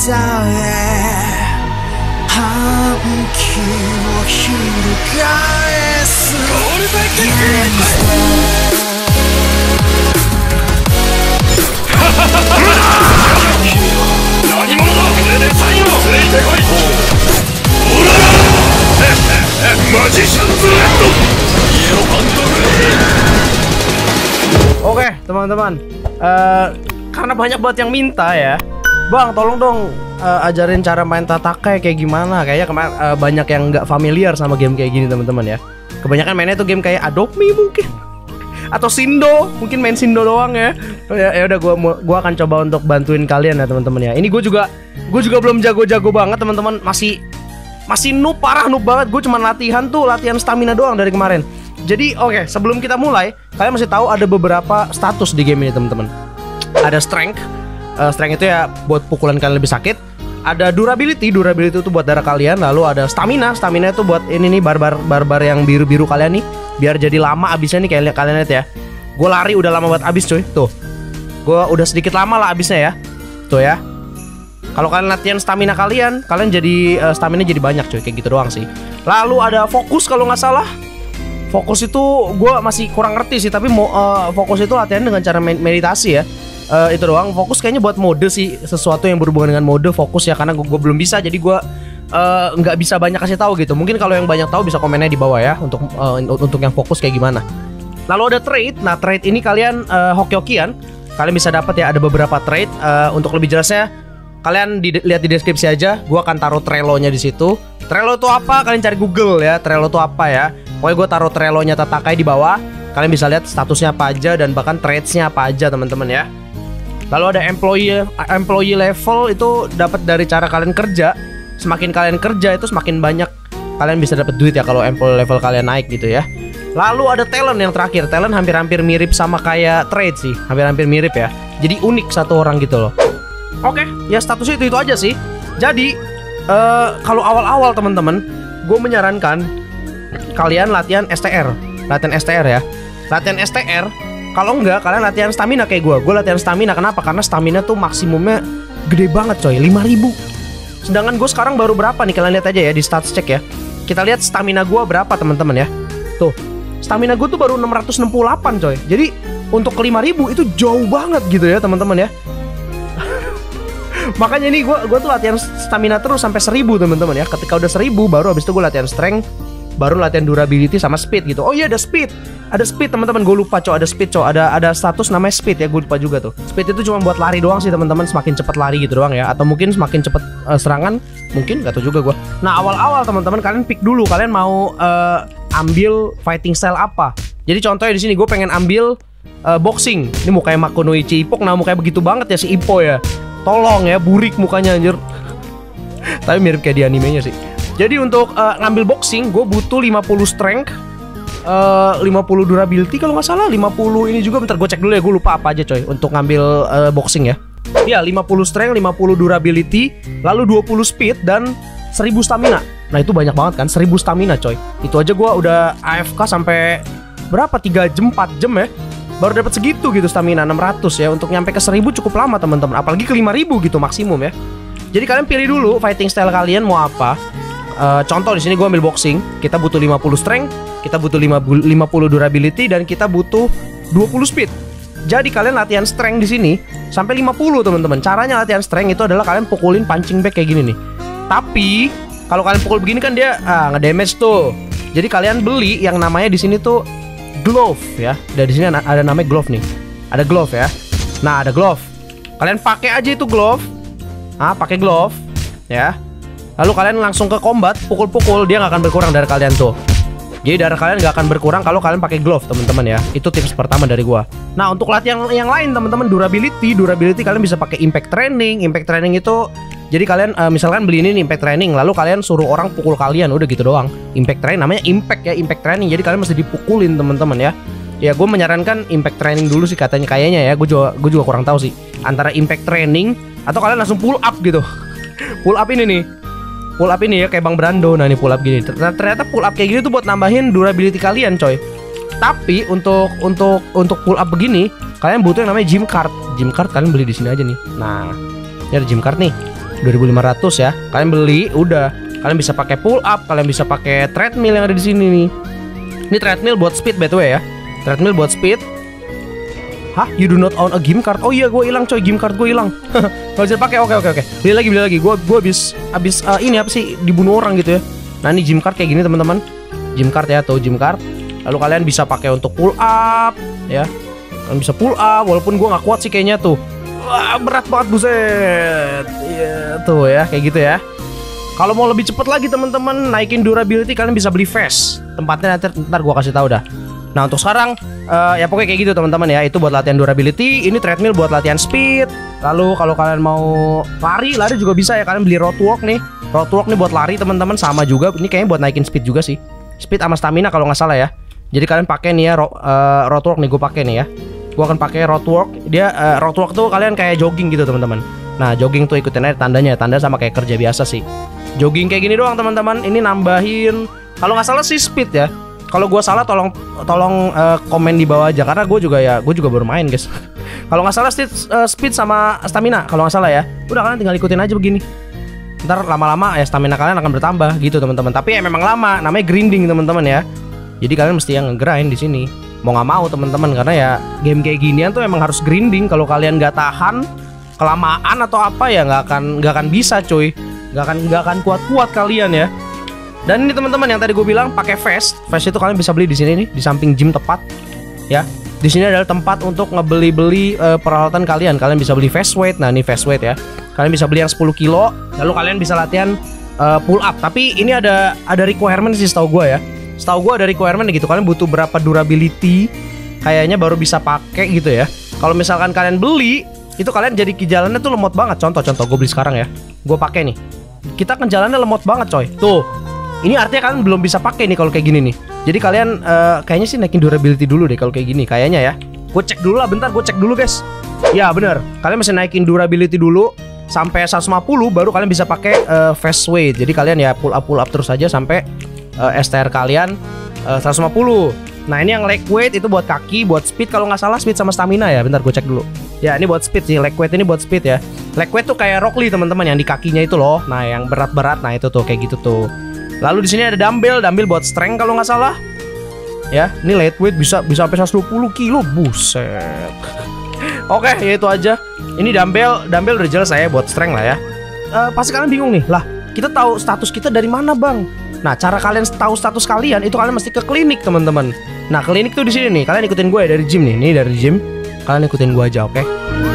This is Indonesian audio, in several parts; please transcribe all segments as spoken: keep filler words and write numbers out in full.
Oke teman-teman, uh, karena banyak banget yang minta ya, Bang tolong dong uh, ajarin cara main Tatakai kayak gimana. Kayaknya kemarin uh, banyak yang nggak familiar sama game kayak gini teman-teman ya. Kebanyakan mainnya tuh game kayak Adopt Me mungkin, atau Shindo, mungkin main Shindo doang ya. Ya, ya udah, gua gua akan coba untuk bantuin kalian ya teman-teman ya. Ini gue juga gue juga belum jago-jago banget teman-teman, masih masih noob, parah noob banget. Gue cuma latihan tuh latihan stamina doang dari kemarin. Jadi oke, okay, sebelum kita mulai, kalian mesti tahu ada beberapa status di game ini teman-teman. Ada strength, uh, strength itu ya buat pukulan kalian lebih sakit. Ada durability, durability itu buat darah kalian. Lalu ada stamina, stamina itu buat ini nih barbar barbar yang biru-biru kalian nih, biar jadi lama abisnya nih kayak kalian lihat ya. Gue lari udah lama buat abis cuy, tuh. Gue udah sedikit lama lah abisnya ya, tuh ya. Kalau kalian latihan stamina kalian, kalian jadi uh, stamina jadi banyak cuy, kayak gitu doang sih. Lalu ada fokus kalau nggak salah. Fokus itu gue masih kurang ngerti sih, tapi mau uh, fokus itu latihan dengan cara meditasi ya. Uh, itu doang. Fokus kayaknya buat mode sih, sesuatu yang berhubungan dengan mode fokus ya, karena gue belum bisa, jadi gue nggak uh, bisa banyak kasih tahu gitu. Mungkin kalau yang banyak tahu bisa komennya di bawah ya untuk uh, untuk yang fokus kayak gimana. Lalu ada trade. Nah trade ini kalian uh, hoki-hokian, kalian bisa dapat ya, ada beberapa trade. Uh, untuk lebih jelasnya kalian di, lihat di deskripsi aja. Gue akan taruh Trello-nya di situ. Trello itu apa? Kalian cari Google ya. Trello itu apa ya? Pokoknya gue taruh Trello-nya Tatakai di bawah. Kalian bisa lihat statusnya apa aja dan bahkan trades-nya apa aja teman-teman ya. Lalu ada employee employee level, itu dapat dari cara kalian kerja. Semakin kalian kerja itu semakin banyak kalian bisa dapat duit ya kalau employee level kalian naik gitu ya. Lalu ada talent yang terakhir. Talent hampir-hampir mirip sama kayak trade sih, hampir-hampir mirip ya. Jadi unik satu orang gitu loh. Oke, ya statusnya itu itu aja sih. Jadi uh, kalau awal-awal teman-teman, gue menyarankan kalian latihan S T R, latihan S T R ya, latihan S T R. Kalau enggak, kalian latihan stamina kayak gue. Gue latihan stamina, kenapa? Karena stamina tuh maksimumnya gede banget coy, lima ribu. Sedangkan gue sekarang baru berapa nih, kalian lihat aja ya di stats check ya. Kita lihat stamina gue berapa teman-teman ya. Tuh, stamina gue tuh baru enam ratus enam puluh delapan coy. Jadi untuk ke lima ribu itu jauh banget gitu ya teman-teman ya. Makanya nih gue gue tuh latihan stamina terus sampai seribu teman-teman ya. Ketika udah seribu baru habis itu gue latihan strength, baru latihan durability sama speed gitu. Oh iya ada speed, ada speed teman-teman. Gue lupa cow, ada speed cow, ada ada status namanya speed ya, gue lupa juga tuh. Speed itu cuma buat lari doang sih teman-teman, semakin cepat lari gitu doang ya, atau mungkin semakin cepat uh, serangan, mungkin nggak tahu juga gue. Nah awal-awal teman-teman kalian pick dulu, kalian mau uh, ambil fighting style apa. Jadi contohnya di sini gue pengen ambil uh, boxing. Ini mukanya Makunoichi Ippo, nah mukanya begitu banget ya si Ippo ya. Tolong ya, burik mukanya anjir. Tapi mirip kayak di animenya sih. Jadi untuk uh, ngambil boxing, gue butuh lima puluh strength, uh, lima puluh durability kalau nggak salah, lima puluh ini juga. Bentar gue cek dulu ya, gue lupa apa aja coy untuk ngambil uh, boxing ya. Ya lima puluh strength, lima puluh durability, lalu dua puluh speed dan seribu stamina. Nah itu banyak banget kan, seribu stamina coy. Itu aja gue udah A F K sampai berapa, tiga jam, empat jam ya. Baru dapat segitu gitu stamina, enam ratus ya. Untuk nyampe ke seribu cukup lama teman-teman, apalagi ke lima ribu gitu maksimum ya. Jadi kalian pilih dulu fighting style kalian mau apa. Uh, contoh di sini gue ambil boxing, kita butuh lima puluh strength, kita butuh lima puluh durability, dan kita butuh dua puluh speed. Jadi kalian latihan strength di sini sampai lima puluh teman-teman. Caranya latihan strength itu adalah kalian pukulin punching bag kayak gini nih. Tapi kalau kalian pukul begini kan dia ah, nge-damage tuh. Jadi kalian beli yang namanya di sini tuh glove ya. Dan di sini ada namanya glove nih. Ada glove ya. Nah, ada glove. Kalian pakai aja itu glove. Ah, pakai glove ya. Lalu kalian langsung ke combat, pukul-pukul, dia nggak akan berkurang darah kalian tuh. Jadi darah kalian nggak akan berkurang kalau kalian pakai glove teman-teman ya. Itu tips pertama dari gua. Nah untuk latihan yang lain teman-teman, durability, durability kalian bisa pakai impact training. Impact training itu jadi kalian uh, misalkan beli ini nih, impact training, lalu kalian suruh orang pukul kalian, udah gitu doang. Impact training namanya impact ya, impact training. Jadi kalian mesti dipukulin teman-teman ya. Ya gue menyarankan impact training dulu sih katanya, kayaknya ya. Gue juga gue juga kurang tahu sih antara impact training atau kalian langsung pull up gitu. Pull up ini nih. Pull up ini ya kayak Bang Brando. Nah ini pull up gini. Ternyata pull up kayak gini tuh buat nambahin durability kalian coy. Tapi untuk untuk untuk pull up begini kalian butuh yang namanya gym card. Gym card kalian beli di sini aja nih. Nah, ini ada gym card nih. dua ribu lima ratus ya. Kalian beli, udah. Kalian bisa pakai pull up, kalian bisa pakai treadmill yang ada di sini nih. Ini treadmill buat speed by the way ya. Treadmill buat speed. Hah? You do not own a game card? Oh iya, gue hilang coy, game card gue hilang. Gak bisa pakai. Oke oke oke. Beli lagi, beli lagi. Gue gue habis habis uh, ini apa sih, dibunuh orang gitu ya. Nah, ini gym card kayak gini teman-teman. Gym card ya, tuh gym card. Lalu kalian bisa pakai untuk pull up ya. Kalian bisa pull up walaupun gue nggak kuat sih kayaknya tuh. Wah, berat banget buset. Iya, tuh ya, kayak gitu ya. Kalau mau lebih cepet lagi teman-teman, naikin durability, kalian bisa beli vest. Tempatnya nanti ntar gue kasih tahu dah. Nah, untuk sekarang uh, ya pokoknya kayak gitu teman-teman ya. Itu buat latihan durability, ini treadmill buat latihan speed. Lalu kalau kalian mau lari, lari juga bisa ya. Kalian beli road walk nih. Road walk nih buat lari teman-teman, sama juga. Ini kayaknya buat naikin speed juga sih. Speed sama stamina kalau nggak salah ya. Jadi kalian pakai nih ya ro uh, road walk nih, gue pakai nih ya. Gue akan pakai road walk. Dia uh, road walk tuh kalian kayak jogging gitu teman-teman. Nah, jogging tuh ikutin aja tandanya. Tanda sama kayak kerja biasa sih. Jogging kayak gini doang teman-teman. Ini nambahin, kalau nggak salah sih speed ya. Kalau gue salah tolong tolong uh, komen di bawah aja, karena gue juga ya gue juga baru main guys. Kalau nggak salah speed, uh, speed sama stamina kalau nggak salah ya. Udah, kalian tinggal ikutin aja begini. Ntar lama-lama ya stamina kalian akan bertambah gitu teman-teman. Tapi ya memang lama, namanya grinding teman-teman ya. Jadi kalian mesti yang nge-grind di sini. Mau nggak mau teman-teman, karena ya game kayak ginian tuh emang harus grinding. Kalau kalian nggak tahan kelamaan atau apa ya nggak akan nggak akan bisa cuy. Nggak akan nggak akan kuat-kuat kalian ya. Dan ini teman-teman yang tadi gue bilang pakai vest. Vest itu kalian bisa beli di sini nih, di samping gym tepat. Ya. Di sini adalah tempat untuk ngebeli-beli uh, peralatan kalian. Kalian bisa beli vest weight. Nah, ini vest weight ya. Kalian bisa beli yang sepuluh kilo, lalu kalian bisa latihan uh, pull up. Tapi ini ada ada requirement sih setahu gue ya. Setahu gue ada requirement gitu. Kalian butuh berapa durability kayaknya baru bisa pakai gitu ya. Kalau misalkan kalian beli, itu kalian jadi ke jalannya tuh lemot banget. Contoh-contoh gue beli sekarang ya. Gue pakai nih. Kita ke jalannya lemot banget coy. Tuh. Ini artinya kalian belum bisa pakai nih kalau kayak gini nih. Jadi kalian uh, kayaknya sih naikin durability dulu deh kalau kayak gini. Kayaknya ya. Gue cek dulu lah, bentar gue cek dulu guys. Ya bener, kalian mesti naikin durability dulu sampai seratus lima puluh, baru kalian bisa pakai uh, fast weight. Jadi kalian ya pull up pull up terus aja sampai uh, S T R kalian uh, seratus lima puluh. Nah, ini yang leg weight itu buat kaki, buat speed kalau nggak salah, speed sama stamina ya. Bentar gue cek dulu. Ya, ini buat speed sih, leg weight ini buat speed ya. Leg weight tuh kayak Rock Lee teman-teman, yang di kakinya itu loh. Nah, yang berat-berat, nah itu tuh kayak gitu tuh. Lalu di sini ada dumbbell, dumbbell buat strength kalau nggak salah. Ya, ini light weight bisa bisa sampai seratus dua puluh kilo, buset. Oke, ya itu aja. Ini dumbbell, dumbbell udah jelas saya buat strength lah ya. Uh, pasti kalian bingung nih, lah kita tahu status kita dari mana bang? Nah, cara kalian tahu status kalian itu kalian mesti ke klinik teman-teman. Nah, klinik tuh di sini nih. Kalian ikutin gue ya dari gym nih. Nih dari gym. Kalian ikutin gue aja, oke? Okay?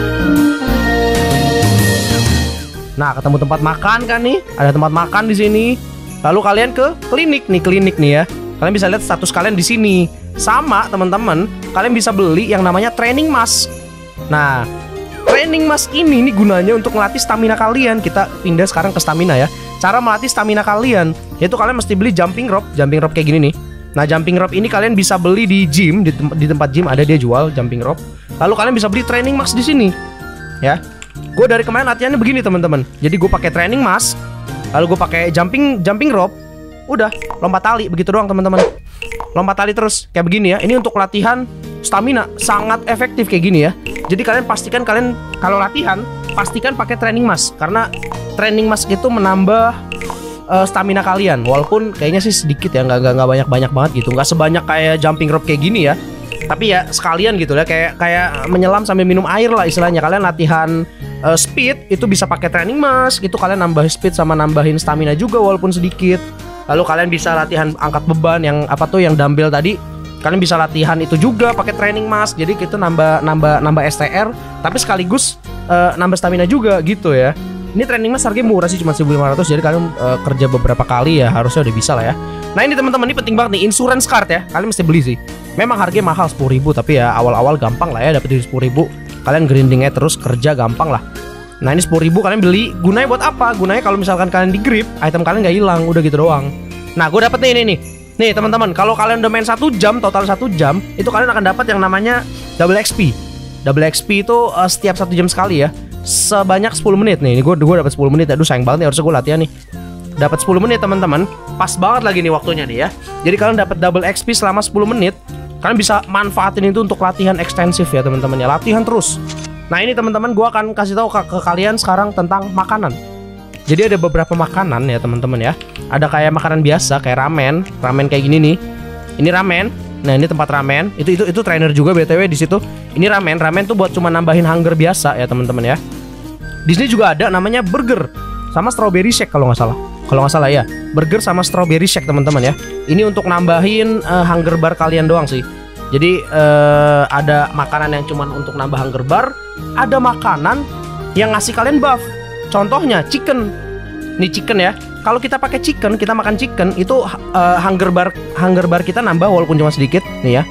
Nah, ketemu tempat makan kan nih? Ada tempat makan di sini. Lalu kalian ke klinik nih, klinik nih ya. Kalian bisa lihat status kalian di sini. Sama teman-teman, kalian bisa beli yang namanya training mask. Nah, training mask ini nih gunanya untuk melatih stamina kalian. Kita pindah sekarang ke stamina ya. Cara melatih stamina kalian, yaitu kalian mesti beli jumping rope. Jumping rope kayak gini nih. Nah, jumping rope ini kalian bisa beli di gym, di, tem di tempat gym ada dia jual jumping rope. Lalu kalian bisa beli training mask di sini. Ya. Gue dari kemarin latihannya begini teman-teman. Jadi gue pakai training mask, lalu gue pakai jumping jumping rope. Udah, lompat tali begitu doang teman-teman. Lompat tali terus kayak begini ya. Ini untuk latihan stamina, sangat efektif kayak gini ya. Jadi kalian pastikan kalian kalau latihan pastikan pakai training mask, karena training mask itu menambah uh, stamina kalian. Walaupun kayaknya sih sedikit ya, nggak nggak banyak banyak banget gitu, nggak sebanyak kayak jumping rope kayak gini ya. Tapi ya sekalian gitu ya, kayak kayak menyelam sambil minum air lah istilahnya. Kalian latihan uh, speed itu bisa pakai training mask, itu kalian nambah speed sama nambahin stamina juga walaupun sedikit. Lalu kalian bisa latihan angkat beban yang apa tuh yang dumbbell tadi. Kalian bisa latihan itu juga pakai training mask. Jadi kita nambah nambah nambah S T R, tapi sekaligus uh, nambah stamina juga gitu ya. Ini training mask harganya murah sih, cuma seribu lima ratus. Jadi kalian uh, kerja beberapa kali ya harusnya udah bisa lah ya. Nah, ini teman-teman, ini penting banget nih, insurance card ya. Kalian mesti beli sih. Memang harganya mahal sepuluh ribu, tapi ya awal-awal gampang lah ya dapat di sepuluh ribu. Kalian grindingnya terus kerja gampang lah. Nah, ini sepuluh ribu kalian beli, gunanya buat apa? Gunanya kalau misalkan kalian di grip, item kalian nggak hilang, udah gitu doang. Nah, gue dapet nih, ini nih. Nih teman-teman, kalau kalian udah main satu jam, total satu jam, itu kalian akan dapat yang namanya double X P. Double X P itu uh, setiap satu jam sekali ya, sebanyak sepuluh menit nih. Ini gue gue dapat sepuluh menit. Aduh sayang banget nih, harusnya gue latihan nih. Dapat sepuluh menit teman-teman, pas banget lagi nih waktunya nih ya. Jadi kalian dapat double X P selama sepuluh menit. Kalian bisa manfaatin itu untuk latihan ekstensif ya teman-teman ya, latihan terus. Nah, ini teman-teman, gue akan kasih tahu ke, ke kalian sekarang tentang makanan. Jadi ada beberapa makanan ya teman-teman ya. Ada kayak makanan biasa kayak ramen, ramen kayak gini nih. Ini ramen. Nah, ini tempat ramen. Itu itu itu trainer juga B T W di situ. Ini ramen. Ramen tuh buat cuma nambahin hunger biasa ya teman-teman ya. Di sini juga ada namanya burger sama strawberry shake kalau nggak salah. Kalau nggak salah ya, burger sama strawberry shake teman-teman ya. Ini untuk nambahin uh, hunger bar kalian doang sih. Jadi uh, ada makanan yang cuma untuk nambah hunger bar, ada makanan yang ngasih kalian buff. Contohnya chicken. Nih chicken ya. Kalau kita pakai chicken, kita makan chicken itu uh, hunger bar hunger bar kita nambah walaupun cuma sedikit nih ya.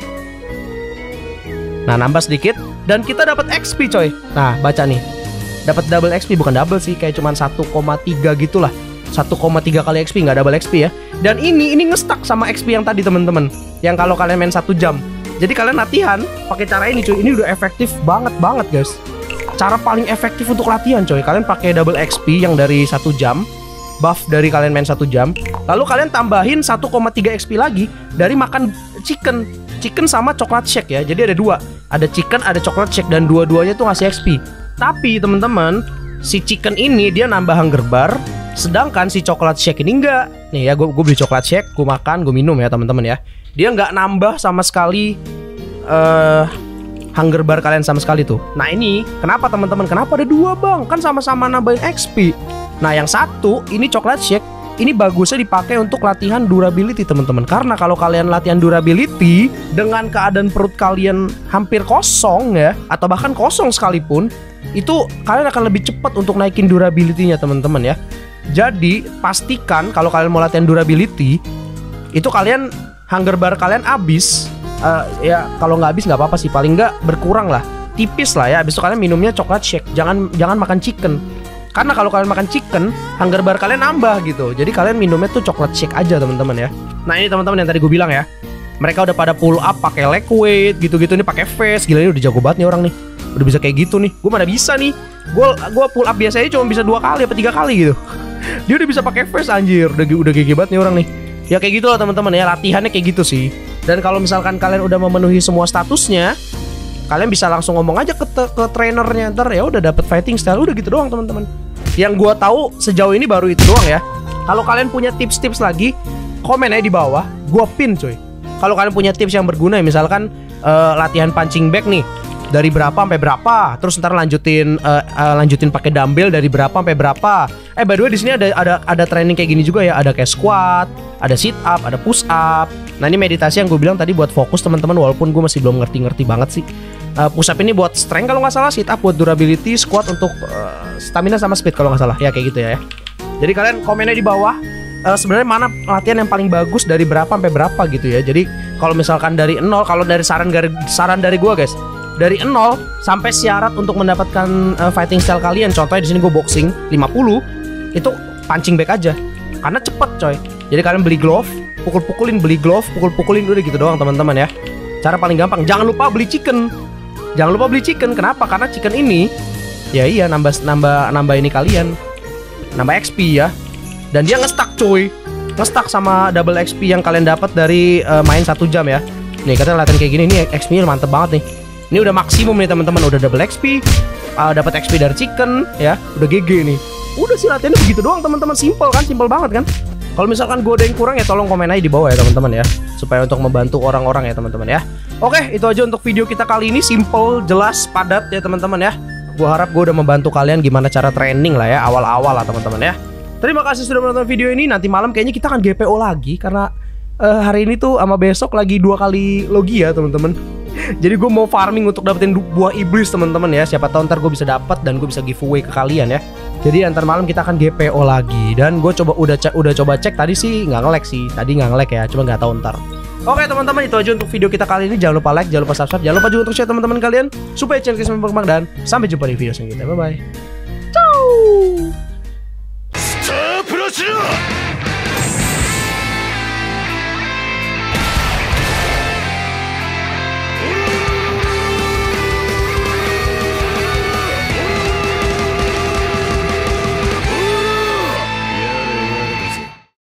Nah, nambah sedikit dan kita dapat X P coy. Nah, baca nih. Dapat double X P, bukan double sih, kayak cuma satu koma tiga gitulah. satu koma tiga kali X P, nggak double X P ya. Dan ini ini nge-stuck sama X P yang tadi teman-teman. Yang kalau kalian main satu jam. Jadi kalian latihan pakai cara ini cuy. Ini udah efektif banget banget guys. Cara paling efektif untuk latihan coy. Kalian pakai double X P yang dari satu jam. Buff dari kalian main satu jam. Lalu kalian tambahin satu koma tiga X P lagi dari makan chicken. Chicken sama coklat shake ya. Jadi ada dua. Ada chicken, ada coklat shake. Dan dua-duanya tuh ngasih X P. Tapi teman-teman, si chicken ini dia nambah hunger bar. Sedangkan si coklat shake ini enggak. Nih ya, gue beli coklat shake, gue makan, gue minum ya teman-teman ya. Dia nggak nambah sama sekali uh, hunger bar kalian sama sekali tuh. Nah ini kenapa teman-teman? Kenapa ada dua bang? Kan sama-sama nambahin X P. Nah yang satu ini coklat shake. Ini bagusnya dipakai untuk latihan durability teman-teman. Karena kalau kalian latihan durability dengan keadaan perut kalian hampir kosong ya, atau bahkan kosong sekalipun, itu kalian akan lebih cepat untuk naikin durability-nya teman-teman ya. Jadi pastikan kalau kalian mau latihan durability, itu kalian hunger bar kalian habis. uh, Ya kalau nggak habis nggak apa-apa sih, paling nggak berkurang lah, tipis lah ya. Habis itu kalian minumnya coklat shake. Jangan jangan makan chicken. Karena kalau kalian makan chicken, hunger bar kalian nambah gitu. Jadi kalian minumnya tuh coklat shake aja teman-teman ya. Nah ini teman-teman yang tadi gue bilang ya, mereka udah pada pull up pakai leg weight gitu-gitu, nih pakai face. Gila, ini udah jago banget nih orang nih. Udah bisa kayak gitu nih. Gue mana bisa nih. Gue gue pull up biasanya cuma bisa dua kali apa tiga kali gitu. Dia udah bisa pakai face anjir. Udah udah gede banget nih orang nih. Ya kayak gitu lah teman-teman ya, latihannya kayak gitu sih. Dan kalau misalkan kalian udah memenuhi semua statusnya, kalian bisa langsung ngomong aja ke, ke trainernya, ntar ya udah dapet fighting style, udah gitu doang teman-teman. Yang gua tahu sejauh ini baru itu doang ya. Kalau kalian punya tips-tips lagi, komen aja di bawah, gua pin coy. Kalau kalian punya tips yang berguna ya, misalkan uh, latihan punching bag nih dari berapa sampai berapa, terus ntar lanjutin uh, uh, lanjutin pakai dumbbell dari berapa sampai berapa. Eh by the way di sini ada ada ada training kayak gini juga ya, ada kayak squat, ada sit up, ada push up. Nah ini meditasi yang gue bilang tadi buat fokus teman-teman, walaupun gue masih belum ngerti-ngerti banget sih. Uh, push up ini buat strength kalau nggak salah, sit up buat durability, squat untuk uh, stamina sama speed kalau nggak salah. Ya kayak gitu ya. Jadi kalian komennya di bawah. Uh, sebenarnya mana latihan yang paling bagus dari berapa sampai berapa gitu ya. Jadi kalau misalkan dari nol, kalau dari saran dari saran dari gue guys, dari nol sampai syarat untuk mendapatkan uh, fighting style kalian. Contohnya di sini gue boxing lima puluh, itu punching bag aja. Karena cepet coy. Jadi kalian beli glove, pukul-pukulin, beli glove, pukul-pukulin, udah gitu doang teman-teman ya. Cara paling gampang. Jangan lupa beli chicken. Jangan lupa beli chicken. Kenapa? Karena chicken ini ya iya nambah nambah nambah ini kalian. Nambah X P ya. Dan dia nge-stuck coy. Nge-stuck sama double X P yang kalian dapat dari uh, main satu jam ya. Nih katanya latihan kayak gini, ini X P-nya mantep banget nih. Ini udah maksimum nih teman-teman, udah double X P, uh, dapat X P dari chicken ya, udah G G nih. Udah sih latihannya begitu doang teman-teman, simple kan, simple banget kan. Kalau misalkan gue ada yang kurang ya tolong komen aja di bawah ya teman-teman ya, supaya untuk membantu orang-orang ya teman-teman ya. Oke, itu aja untuk video kita kali ini, simple, jelas, padat ya teman-teman ya. Gue harap gue udah membantu kalian gimana cara training lah ya, awal-awal lah teman-teman ya. Terima kasih sudah menonton video ini. Nanti malam kayaknya kita akan G P O lagi, karena uh, hari ini tuh sama besok lagi dua kali logi ya teman-teman. Jadi gue mau farming untuk dapetin buah iblis teman-teman ya. Siapa tahu ntar gue bisa dapat dan gue bisa giveaway ke kalian ya. Jadi ntar malam kita akan G P O lagi. Dan gue coba udah cek udah coba cek tadi sih nggak nge-lag sih. Tadi nggak nge-lag ya, cuma nggak tahu ntar. Oke teman-teman, itu aja untuk video kita kali ini. Jangan lupa like, jangan lupa subscribe, jangan lupa juga untuk share teman-teman kalian supaya channel kita semakin berkembang, dan sampai jumpa di video selanjutnya. Bye bye. Ciao.